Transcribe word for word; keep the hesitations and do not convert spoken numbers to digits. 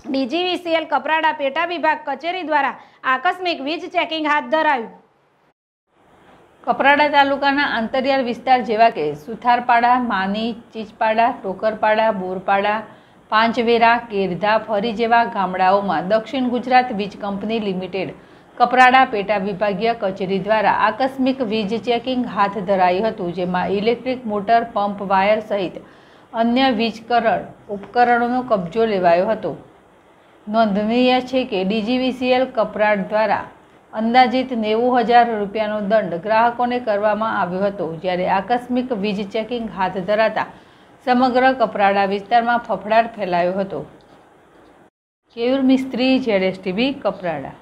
DGVCL Kaprada પેટા વિભાગ કચેરી દ્વારા આકસ્મિક વીજ ચેકિંગ હાથ ધરાયું। કપરાડા તાલુકાના આંતરિયાળ વિસ્તાર જેવા કે સુથારપાડા, માની, ચીચપાડા, ટોકરપાડા, બોરપાડા, પાંચવેરા, કેરધા, ફરી જેવા ગામડાઓમાં દક્ષિણ ગુજરાત વીજ કંપની લિમિટેડ કપરાડા પેટા વિભાગીય કચેરી દ્વારા આકસ્મિક વીજ ચેકિંગ હાથ ધરાયું હતું, જેમાં ઇલેક્ટ્રિક મોટર, પંપ, વાયર સહિત અન્ય વીજકરણ ઉપકરણોનો કબજો લેવાયો હતો। નોંધનીય છે કે ડીજીવીસીએલ કપરાડ દ્વારા અંદાજિત નેવું હજાર રૂપિયાનો દંડ ગ્રાહકોને કરવામાં આવ્યો હતો, જ્યારે આકસ્મિક વીજ ચેકિંગ હાથ ધરાતા સમગ્ર કપરાડા વિસ્તારમાં ફફડાટ ફેલાયો હતો। કેયુર મિસ્ત્રી, જેડએસટીવી, કપરાડા।